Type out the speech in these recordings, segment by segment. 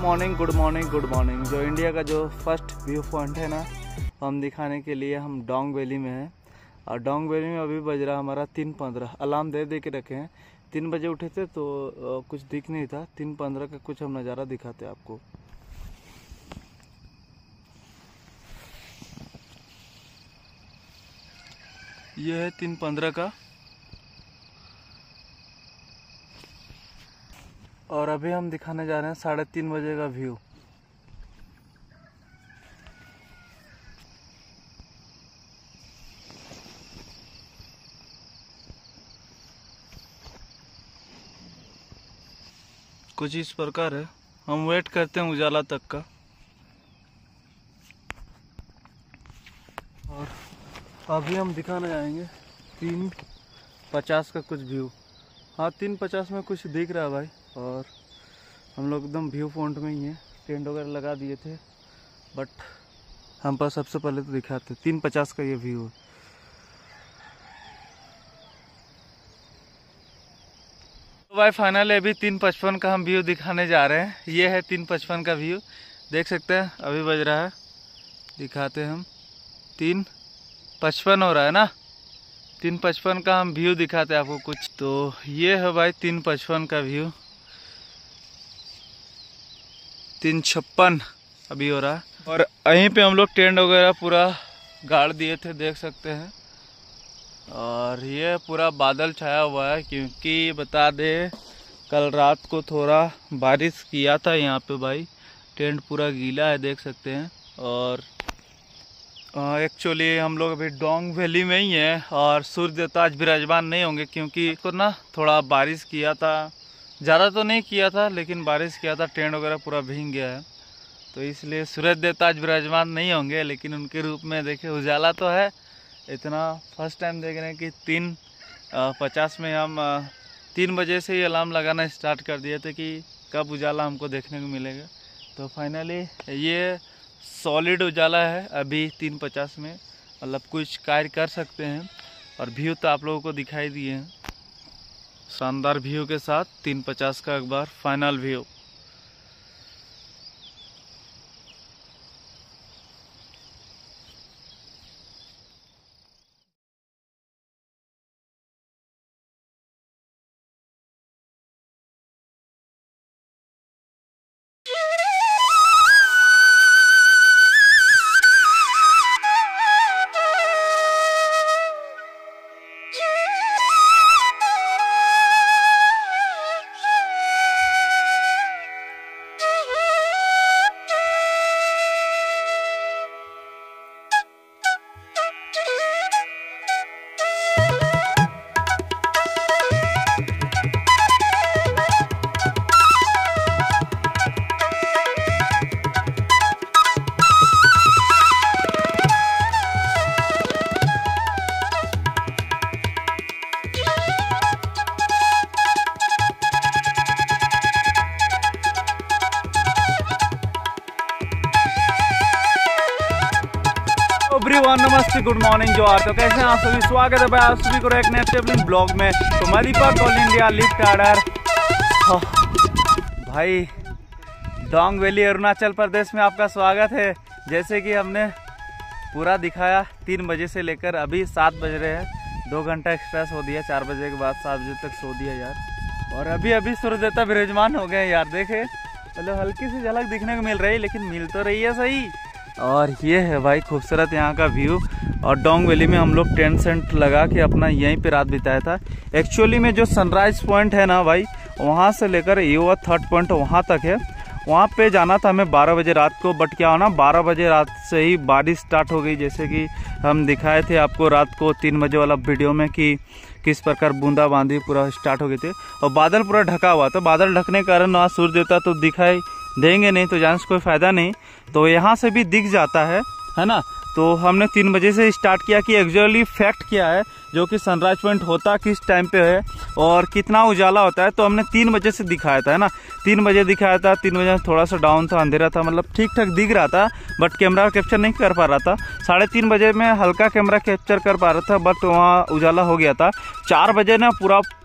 Good morning. जो India का जो फर्स्ट व्यू पॉइंट है ना, हम दिखाने के लिए हम डोंग वैली में हैं। और डोंग वैली में अभी बज रहा हमारा 3:15। अलार्म दे के रखे हैं। 3 बजे उठे थे तो कुछ दिख नहीं था। 3:15 का कुछ हम नज़ारा दिखाते हैं आपको। ये है 3:15 का। और अभी हम दिखाने जा रहे हैं 3:30 बजे का व्यू। कुछ इस प्रकार है। हम वेट करते हैं उजाला तक का। और अभी हम दिखाने जाएंगे 3:50 का कुछ व्यू। हाँ, 3:50 में कुछ दिख रहा है भाई। और हम लोग एकदम व्यू पॉइंट में ही हैं। टेंट वगैरह लगा दिए थे, बट हम पर सबसे पहले तो दिखाते 3:50 का ये व्यू है। तो भाई फाइनली अभी 3:55 का हम व्यू दिखाने जा रहे हैं। ये है 3:55 का व्यू, देख सकते हैं। अभी बज रहा है, दिखाते हैं हम 3:55 हो रहा है ना। 3:55 का हम व्यू दिखाते हैं आपको कुछ। तो ये है भाई 3:55 का व्यू। 3:56 अभी हो रहा है। और यहीं पे हम लोग टेंट वगैरह पूरा गाड़ दिए थे, देख सकते हैं। और ये पूरा बादल छाया हुआ है, क्योंकि बता दे कल रात को थोड़ा बारिश किया था यहाँ पे भाई। टेंट पूरा गीला है, देख सकते हैं। और एक्चुअली हम लोग अभी डोंग वैली में ही हैं। और सूर्य देवता आज विराजमान नहीं होंगे, क्योंकि तो ना थोड़ा बारिश किया था। ज़्यादा तो नहीं किया था, लेकिन बारिश किया था। टेंट वगैरह पूरा भीग गया है, तो इसलिए सूरज देवता आज विराजमान नहीं होंगे। लेकिन उनके रूप में देखिए उजाला तो है। इतना फर्स्ट टाइम देख रहे हैं कि 3:50 में हम 3 बजे से ही अलार्म लगाना स्टार्ट कर दिए थे कि कब उजाला हमको देखने को मिलेगा। तो फाइनली ये सॉलिड उजाला है अभी 3:50 में। मतलब कुछ कार्य कर सकते हैं। और व्यू तो आप लोगों को दिखाई दिए हैं, शानदार व्यू के साथ 3:50 का एक बार फाइनल व्यू। एवरीवन, नमस्ते, गुड मॉर्निंग, जोहार। तो कैसे हैं आप सभी? स्वागत है भाई आप सभी को एक नए ट्रेवलिंग ब्लॉग में। तो मरीपक ऑल इंडिया लिफ्ट ऑर्डर भाई डोंग वैली अरुणाचल प्रदेश में आपका स्वागत है। जैसे कि हमने पूरा दिखाया 3 बजे से लेकर अभी 7 बज रहे हैं। 2 घंटा एक्सप्रेस हो दिया। 4 बजे के बाद 7 बजे तक सो दिया यार। और अभी सूर्य देवता विराजमान हो गए यार। देखे मतलब हल्की सी झलक दिखने को मिल रही है, लेकिन मिल तो रही है सही। और ये है भाई खूबसूरत यहाँ का व्यू। और डोंग वैली में हम लोग टेंट सेंट लगा के अपना यहीं पे रात बिताया था। एक्चुअली में जो सनराइज पॉइंट है ना भाई, वहाँ से लेकर ये वो 3rd पॉइंट वहाँ तक है। वहाँ पे जाना था हमें 12 बजे रात को। बट क्या हो ना, 12 बजे रात से ही बारिश स्टार्ट हो गई। जैसे कि हम दिखाए थे आपको रात को 3 बजे वाला वीडियो में कि किस प्रकार बूंदाबांदी पूरा स्टार्ट हो गई थी। और बादल पूरा ढका हुआ था। बादल ढकने के कारण वहाँ सूर्य देवता तो दिखाई देंगे नहीं, तो जाने से कोई फायदा नहीं। तो यहाँ से भी दिख जाता है ना। तो हमने 3 बजे से स्टार्ट किया कि एक्चुअली फैक्ट क्या है, जो कि सनराइज पॉइंट होता किस टाइम पे है और कितना उजाला होता है। तो हमने 3 बजे से दिखाया था, है ना। 3 बजे दिखाया था। 3 बजे थोड़ा सा डाउन था, अंधेरा था, मतलब ठीक ठाक दिख रहा था, बट कैमरा कैप्चर नहीं कर पा रहा था। 3:30 बजे में हल्का कैमरा कैप्चर कर पा रहा था, बट वहाँ उजाला हो गया था। 4 बजे ना पूरा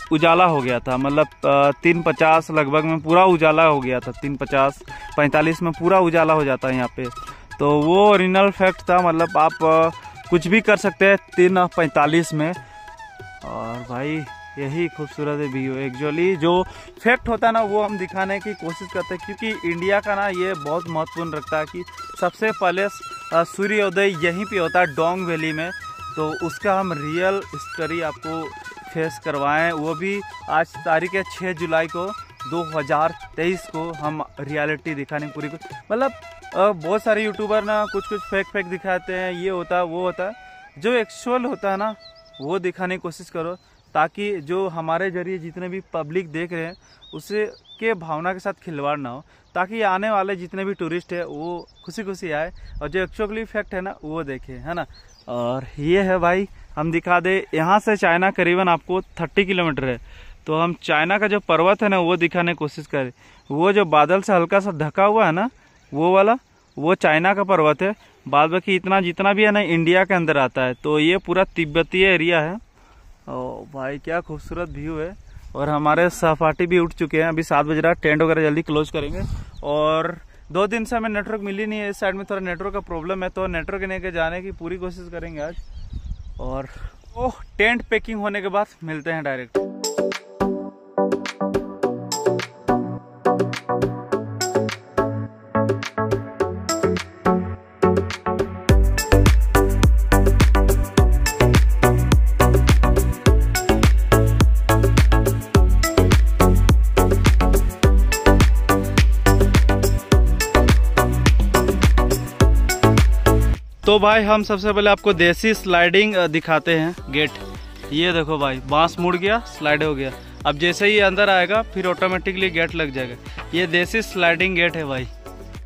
उजाला हो गया था, मतलब 3:50 लगभग में पूरा उजाला हो गया था। 3:50-45 में पूरा उजाला हो जाता है यहाँ पे। तो वो ओरिजिनल फैक्ट था, मतलब आप कुछ भी कर सकते हैं 3:45 में। और भाई यही खूबसूरत है व्यू। एक्चुअली जो फैक्ट होता है ना वो हम दिखाने की कोशिश करते हैं, क्योंकि इंडिया का ना ये बहुत महत्वपूर्ण रखता है कि सबसे पहले सूर्योदय यहीं पे होता है डोंग वैली में। तो उसका हम रियल हिस्ट्री आपको फेस करवाएं, वो भी आज तारीख है 6 जुलाई को 2023 को हम रियलिटी दिखाने की पूरी। मतलब बहुत सारे यूट्यूबर ना कुछ फेक दिखाते हैं, ये होता है वो होता है। जो एक्चुअल होता है ना वो दिखाने की कोशिश करो, ताकि जो हमारे जरिए जितने भी पब्लिक देख रहे हैं उससे के भावना के साथ खिलवाड़ ना हो, ताकि आने वाले जितने भी टूरिस्ट है वो खुशी आए और जो एक्चुअली फैक्ट है ना वो देखे, है ना। और ये है भाई, हम दिखा दे, यहाँ से चाइना करीबन आपको 30 किलोमीटर है। तो हम चाइना का जो पर्वत है ना वो दिखाने की कोशिश करें। वो जो बादल से हल्का सा ढका हुआ है ना वो वाला, वो चाइना का पर्वत है। बाद बाकी इतना जितना भी है ना इंडिया के अंदर आता है। तो ये पूरा तिब्बतीय एरिया है। ओ भाई क्या खूबसूरत व्यू है। और हमारे सहपाठी भी उठ चुके हैं, अभी 7 बज रहा है, टेंट वगैरह जल्दी क्लोज करेंगे। और 2 दिन से हमें नेटवर्क मिली नहीं है, इस साइड में थोड़ा नेटवर्क का प्रॉब्लम है, तो नेटवर्क लेके जाने की पूरी कोशिश करेंगे आज। और टेंट पैकिंग होने के बाद मिलते हैं डायरेक्ट। तो भाई हम सबसे पहले आपको देसी स्लाइडिंग दिखाते हैं गेट। ये देखो भाई, बांस मुड़ गया, स्लाइड हो गया। अब जैसे ही अंदर आएगा फिर ऑटोमेटिकली गेट लग जाएगा। ये देसी स्लाइडिंग गेट है भाई।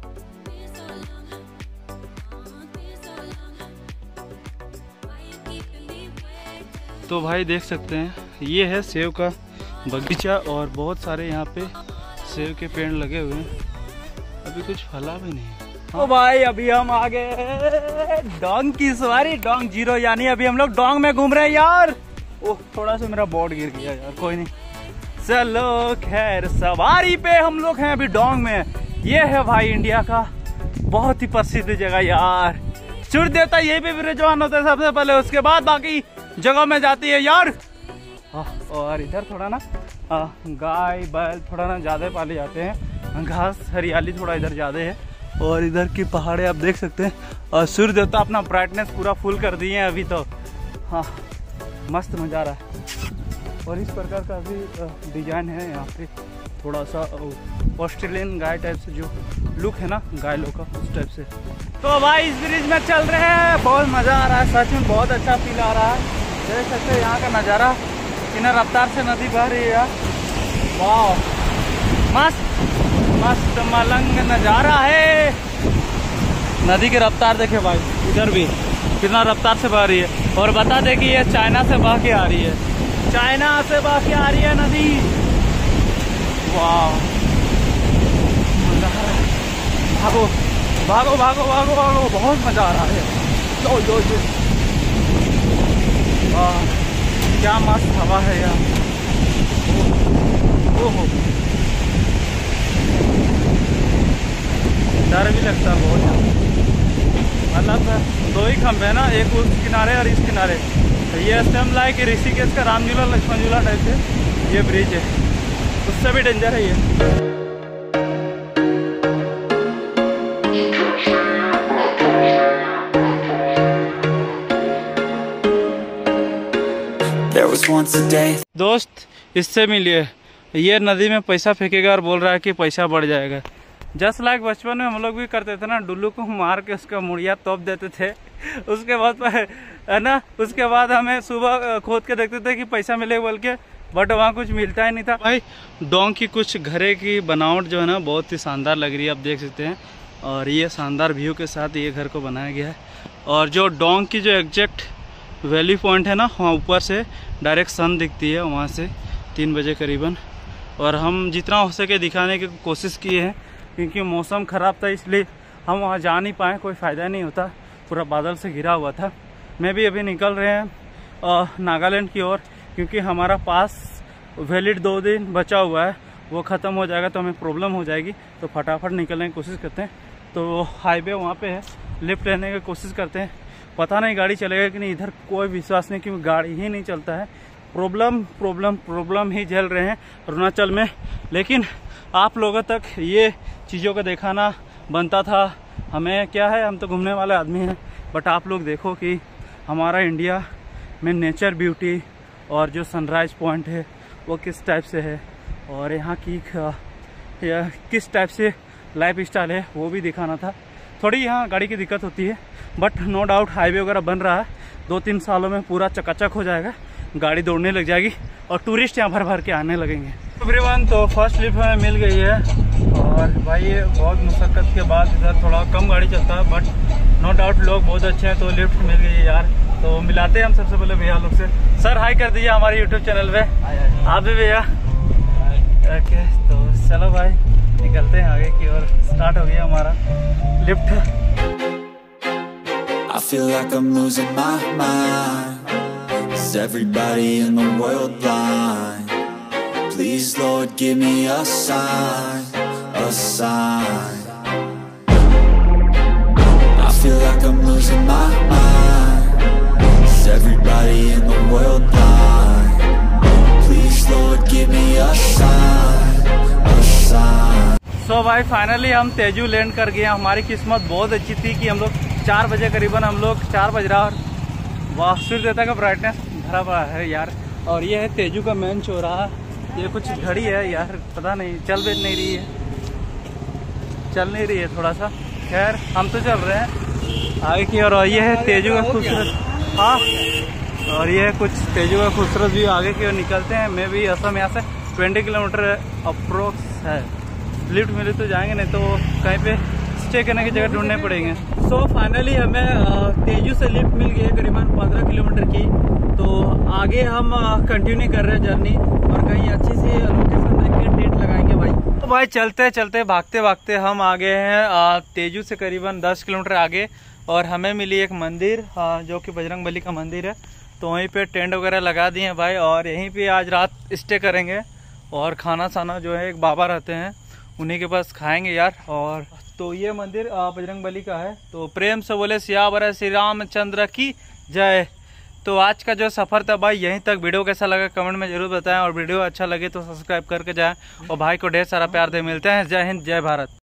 तो भाई देख सकते हैं ये है सेब का बगीचा और बहुत सारे यहाँ पे सेब के पेड़ लगे हुए हैं। अभी कुछ फला भी नहीं है। तो भाई अभी हम आ गए डोंग की सवारी, डोंग 0, यानी अभी हम लोग डोंग में घूम रहे हैं यार। ओह थोड़ा सा मेरा बोर्ड गिर गया यार, कोई नहीं, चलो खैर सवारी पे हम लोग हैं अभी डोंग में। ये है भाई इंडिया का बहुत ही प्रसिद्ध जगह यार। सूर्य देवता यही पे विराजमान होते हैं सबसे पहले, उसके बाद बाकी जगह में जाती है यार। और इधर थोड़ा ना गाय बैल थोड़ा ना ज्यादा पाले जाते हैं, घास हरियाली थोड़ा इधर ज्यादा है। और इधर की पहाड़े आप देख सकते हैं। और सूर्य देवता अपना ब्राइटनेस पूरा फुल कर दिए हैं अभी तो। हाँ मस्त नज़ारा है। और इस प्रकार का भी डिजाइन है यहाँ पे, थोड़ा सा ऑस्ट्रेलियन गाय टाइप से जो लुक है ना गाय लोग का, उस टाइप से। तो भाई इस ब्रिज में चल रहे हैं, बहुत मज़ा आ रहा है, सच में बहुत अच्छा फील आ रहा है। देख सकते हैं यहाँ का नज़ारा, इन्हें रफ्तार से नदी बह रही है यार। वाह मस्त मस्त मलंग नज़ारा है। नदी की रफ्तार देखे भाई, इधर भी कितना रफ्तार से बह रही है। और बता दे कि ये चाइना से बह के आ रही है, चाइना से बह के आ रही है नदी। वाह भागो भागो भागो भागो भागो, बहुत मजा आ रहा है। लो लो लो, वाह क्या मस्त हवा है यार। ओहो डर भी लगता है बहुत। मतलब 2 ही खंभे है ना, एक उस किनारे और इस किनारे। ये सेम लाइक ऋषिकेश का राम झूला लक्ष्मण झूला टाइप से ये ब्रिज है, उससे भी डेंजर है ये। दोस्त इससे मिलिए, ये नदी में पैसा फेंकेगा और बोल रहा है कि पैसा बढ़ जाएगा। जस्ट लाइक बचपन में हम लोग भी करते थे ना, डुल्लू को मार के उसका मुड़िया तोप देते थे। उसके बाद है ना, उसके बाद हमें सुबह खोद के देखते थे कि पैसा मिलेगा बोल के, बट वहाँ कुछ मिलता ही नहीं था। भाई डोंग की कुछ घरे की बनावट जो है ना बहुत ही शानदार लग रही है, आप देख सकते हैं। और ये शानदार व्यू के साथ ये घर को बनाया गया है। और जो डोंग की जो एग्जैक्ट वैली पॉइंट है ना, वहाँ ऊपर से डायरेक्ट सन दिखती है, वहाँ से 3 बजे करीबन। और हम जितना हो सके दिखाने की कोशिश किए हैं, क्योंकि मौसम ख़राब था इसलिए हम वहाँ जा नहीं पाए, कोई फ़ायदा नहीं होता, पूरा बादल से घिरा हुआ था। मैं भी अभी निकल रहे हैं नागालैंड की ओर, क्योंकि हमारा पास वैलिड 2 दिन बचा हुआ है, वो ख़त्म हो जाएगा तो हमें प्रॉब्लम हो जाएगी, तो फटाफट निकलने की कोशिश करते हैं। तो हाईवे वहाँ पे है, लिफ्ट लेने की कोशिश करते हैं। पता नहीं गाड़ी चलेगा कि नहीं, इधर कोई विश्वास नहीं क्योंकि गाड़ी ही नहीं चलता है। प्रॉब्लम ही झेल रहे हैं अरुणाचल में। लेकिन आप लोगों तक ये चीज़ों को दिखाना बनता था। हमें क्या है, हम तो घूमने वाले आदमी हैं, बट आप लोग देखो कि हमारा इंडिया में नेचर ब्यूटी और जो सनराइज पॉइंट है वो किस टाइप से है और यहाँ की किस टाइप से लाइफ स्टाइल है वो भी दिखाना था। थोड़ी यहाँ गाड़ी की दिक्कत होती है, बट नो डाउट हाईवे वगैरह बन रहा है, 2-3 सालों में पूरा चकाचक हो जाएगा, गाड़ी दौड़ने लग जाएगी और टूरिस्ट यहाँ भर भर के आने लगेंगे। एवरीवन, तो फर्स्ट लिफ्ट हमें मिल गई है और भाई ये बहुत मुशक्क़त के बाद इधर थोड़ा कम गाड़ी चलता है, बट नो डाउट लोग बहुत अच्छे हैं, तो लिफ्ट मिल गई है यार। तो मिलाते हैं हम सबसे पहले भैया लोग से। सर हाई कर दीजिए हमारे यूट्यूब चैनल पे। आप भी भैया। ओके, तो चलो भाई निकलते हैं आगे की ओर। स्टार्ट हो गया हमारा lift. I feel like I'm losing my mind. Is everybody in the world blind? Please Lord give me a sign, a sign. I feel like I'm losing my mind. Is everybody in the world blind? Please Lord give me a sign, a sign. So भाई finally हम Tezu land कर गए। हमारी किस्मत बहुत अच्छी थी कि हम लोग 4 बजे करीबन, हम लोग 4 बज रहा और वाह सूर्य देवता का ब्राइटनेस भरा पड़ा है यार। और ये है तेजू का मेन चौराहा। ये कुछ घड़ी है यार, पता नहीं चल नहीं रही है थोड़ा सा। खैर हम तो चल रहे हैं आगे की ओर। और ये है तेजू का खूबसूरत, हाँ, और ये है कुछ तेजू का खूबसूरत व्यू। आगे की ओर निकलते हैं। मैं भी असम यहाँ से 20 किलोमीटर अप्रोक्स है। लिफ्ट मिले तो जाएंगे, नहीं तो कहीं पे स्टे करने की जगह ढूंढने पड़ेंगे। सो फाइनली हमें तेजू से लिफ्ट मिल गई है करीबन 15 किलोमीटर की। तो आगे हम कंटिन्यू कर रहे हैं जर्नी और कहीं अच्छी सी लोकेशन देख के टेंट लगाएंगे भाई। तो भाई चलते चलते भागते भागते हम आ गए हैं तेजू से करीबन 10 किलोमीटर आगे और हमें मिली एक मंदिर जो कि बजरंगबली का मंदिर है। तो वहीं पे टेंट वगैरह लगा दिए हैं भाई और यहीं पे आज रात स्टे करेंगे। और खाना साना जो है एक बाबा रहते हैं उन्हीं के पास खाएंगे यार। और तो ये मंदिर बजरंगबली का है। तो प्रेम से बोले सियावर श्री रामचंद्र की जय। तो आज का जो सफ़र था भाई यहीं तक। वीडियो कैसा लगा कमेंट में जरूर बताएं और वीडियो अच्छा लगे तो सब्सक्राइब करके जाएं और भाई को ढेर सारा प्यार दे। मिलते हैं। जय हिंद, जय भारत।